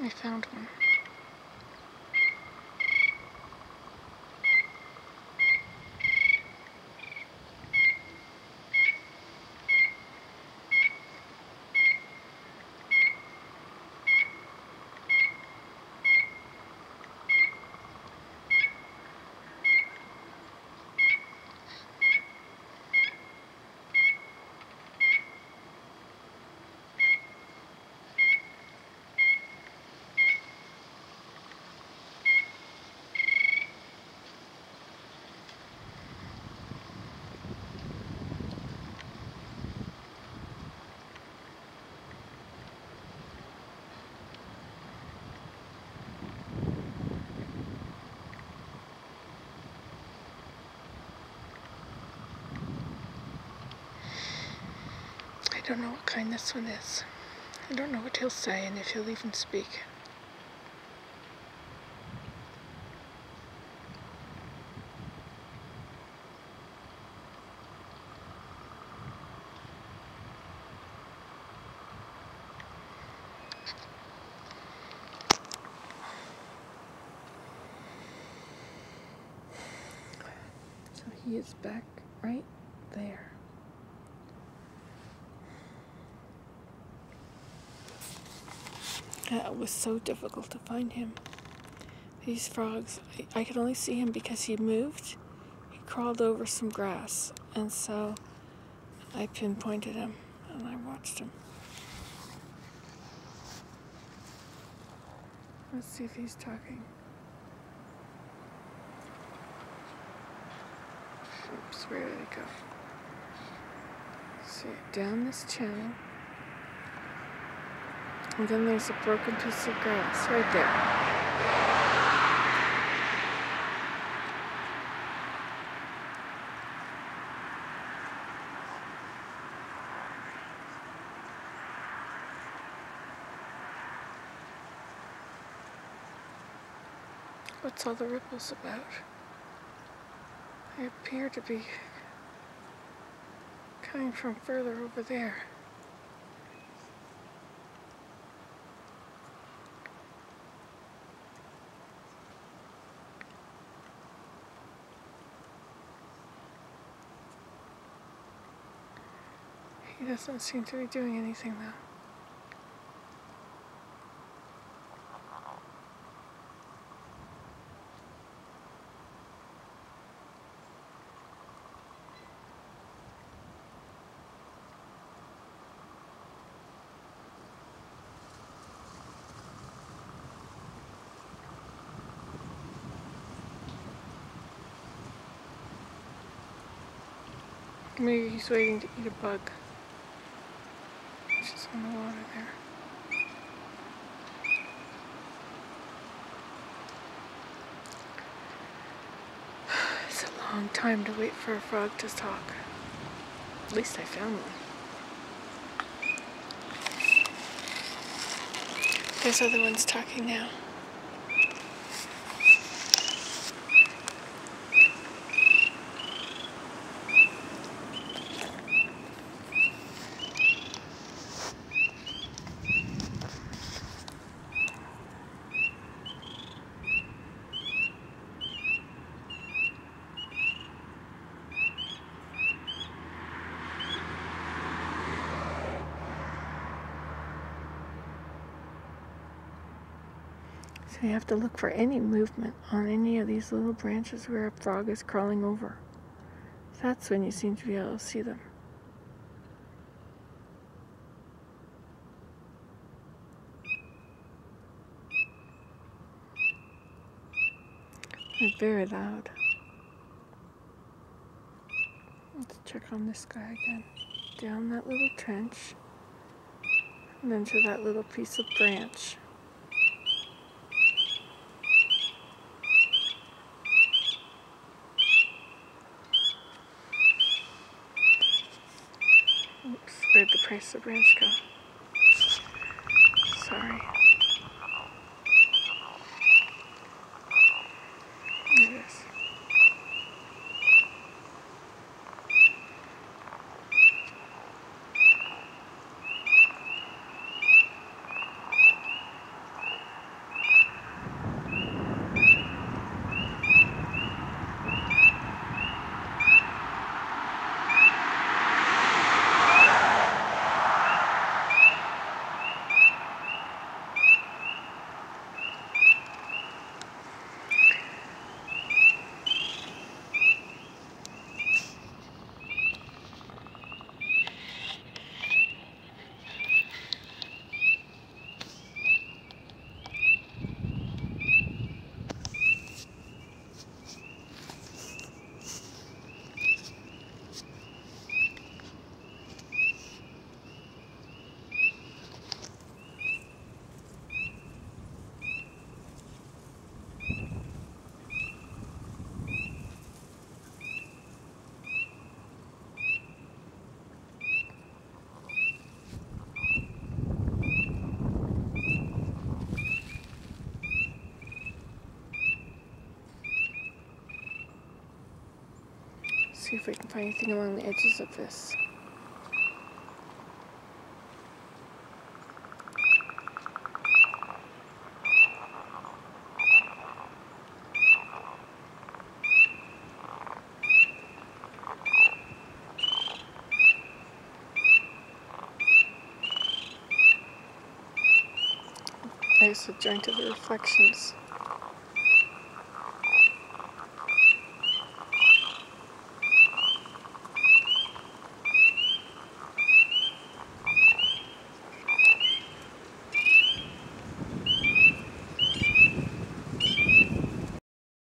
I found one. I don't know what kind this one is. I don't know what he'll say and if he'll even speak. So he is back right there. It was so difficult to find him. These frogs, I could only see him because he moved. He crawled over some grass, and so I pinpointed him and I watched him. Let's see if he's talking. Oops, where did it go? See, down this channel. And then there's a broken piece of grass right there. What's all the ripples about? They appear to be coming from further over there. He doesn't seem to be doing anything though. Maybe he's waiting to eat a bug. It's just on the water there. It's a long time to wait for a frog to talk. At least I found one. There's other ones talking now. So you have to look for any movement on any of these little branches where a frog is crawling over. That's when you seem to be able to see them. They're very loud. Let's check on this guy again. Down that little trench, and then to that little piece of branch. Oops, where'd the price of branch go? Sorry. There it is. See if we can find anything along the edges of this. There's a joint of the reflections.